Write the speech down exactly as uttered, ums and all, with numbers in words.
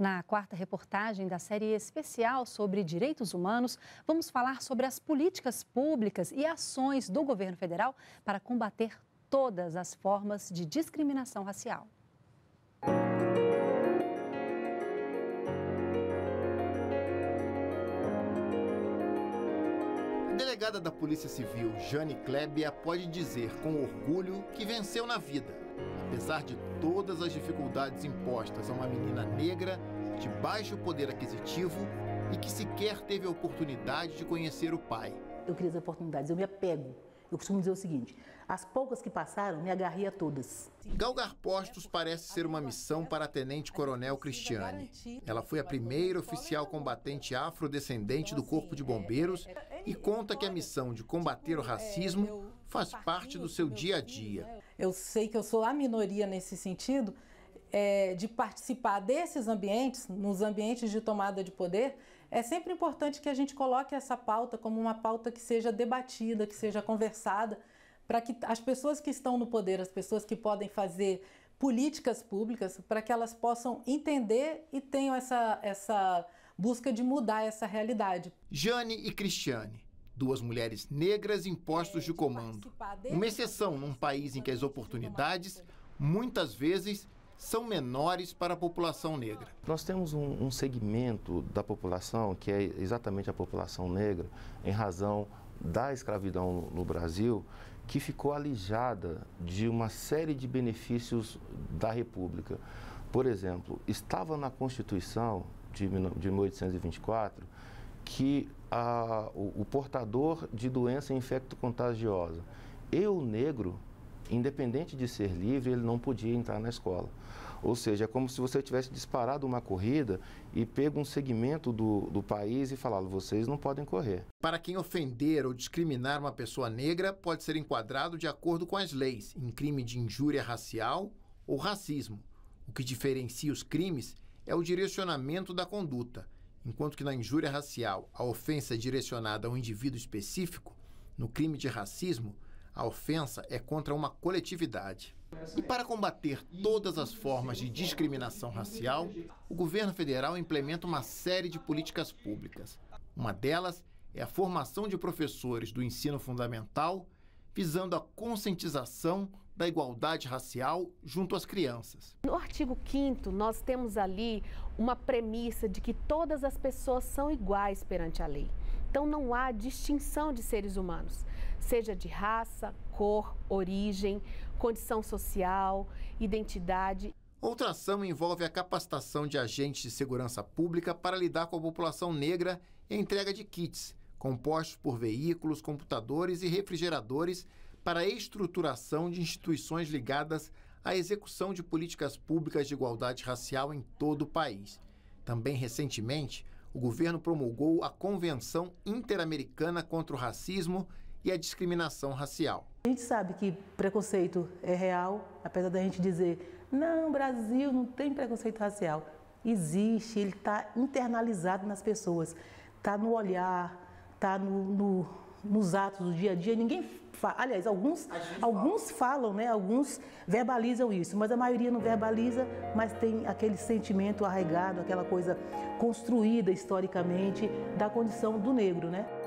Na quarta reportagem da série especial sobre direitos humanos, vamos falar sobre as políticas públicas e ações do governo federal para combater todas as formas de discriminação racial. A delegada da Polícia Civil, Jane Klebia, pode dizer com orgulho que venceu na vida, apesar de todas as dificuldades impostas a uma menina negra de baixo poder aquisitivo e que sequer teve a oportunidade de conhecer o pai. Eu queria as oportunidades, eu me apego. Eu costumo dizer o seguinte, as poucas que passaram, me agarrei a todas. Galgar postos parece ser uma missão para a tenente-coronel Cristiane. Ela foi a primeira oficial combatente afrodescendente do Corpo de Bombeiros e conta que a missão de combater o racismo faz parte do seu dia a dia. Eu sei que eu sou a minoria nesse sentido, é, de participar desses ambientes, nos ambientes de tomada de poder. É sempre importante que a gente coloque essa pauta como uma pauta que seja debatida, que seja conversada, para que as pessoas que estão no poder, as pessoas que podem fazer políticas públicas, para que elas possam entender e tenham essa, essa busca de mudar essa realidade. Jane e Cristiane, duas mulheres negras em postos de comando. Uma exceção num país em que as oportunidades, muitas vezes, são menores para a população negra. Nós temos um, um segmento da população, que é exatamente a população negra, em razão da escravidão no, no Brasil, que ficou alijada de uma série de benefícios da República. Por exemplo, estava na Constituição de, de mil oitocentos e vinte e quatro que a, o, o portador de doença infecto-contagiosa e o negro, independente de ser livre, ele não podia entrar na escola. Ou seja, é como se você tivesse disparado uma corrida e pego um segmento do, do país e falado, vocês não podem correr. Para quem ofender ou discriminar uma pessoa negra, pode ser enquadrado de acordo com as leis, em crime de injúria racial ou racismo. O que diferencia os crimes é o direcionamento da conduta, enquanto que na injúria racial a ofensa é direcionada a um indivíduo específico, no crime de racismo, a ofensa é contra uma coletividade. E para combater todas as formas de discriminação racial, o governo federal implementa uma série de políticas públicas. Uma delas é a formação de professores do ensino fundamental, visando a conscientização da igualdade racial junto às crianças. No artigo quinto, nós temos ali uma premissa de que todas as pessoas são iguais perante a lei. Então não há distinção de seres humanos, seja de raça, cor, origem, condição social, identidade. Outra ação envolve a capacitação de agentes de segurança pública para lidar com a população negra e a entrega de kits, compostos por veículos, computadores e refrigeradores para a estruturação de instituições ligadas à execução de políticas públicas de igualdade racial em todo o país. Também, recentemente, o governo promulgou a Convenção Interamericana contra o Racismo e a Discriminação Racial. A gente sabe que preconceito é real, apesar da gente dizer, não, Brasil não tem preconceito racial. Existe, ele está internalizado nas pessoas, está no olhar, está no, no, nos atos do dia a dia. Ninguém fala, aliás, alguns, alguns falam, né? Alguns verbalizam isso, mas a maioria não verbaliza, mas tem aquele sentimento arraigado, aquela coisa construída historicamente da condição do negro, né?